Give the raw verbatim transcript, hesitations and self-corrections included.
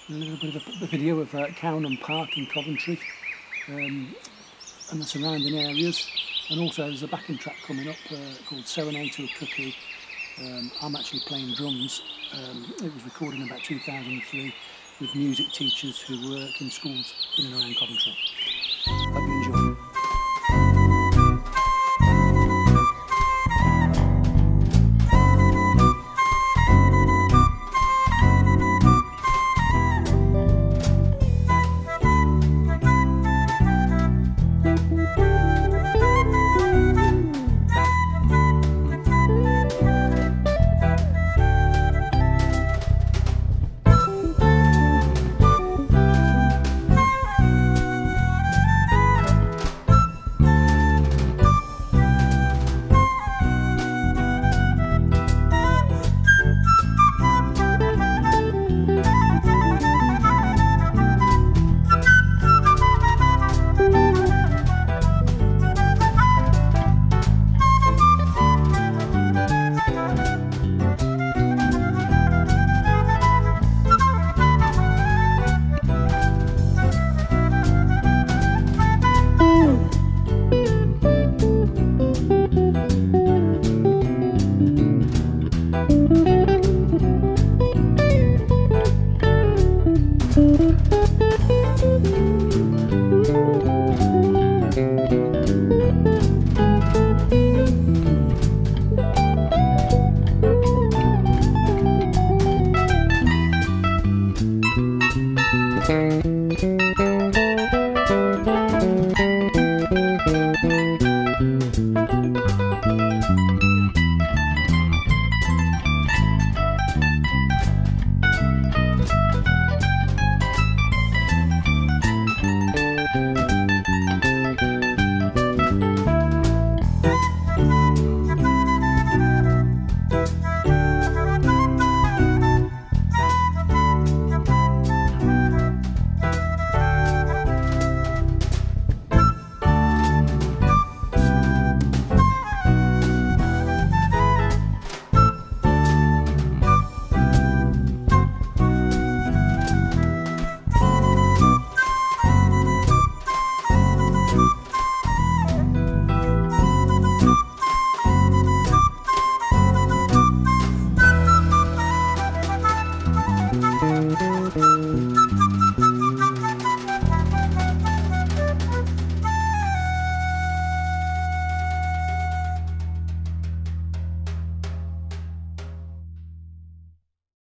a little bit of a, a video of uh, Coundon Park in Coventry um, and the surrounding areas, and also there's a backing track coming up uh, called Serenade to a Cuckoo. Um, I'm actually playing drums. Um, it was recorded in about two thousand three with music teachers who work in schools in and around Coventry. Hope you enjoy.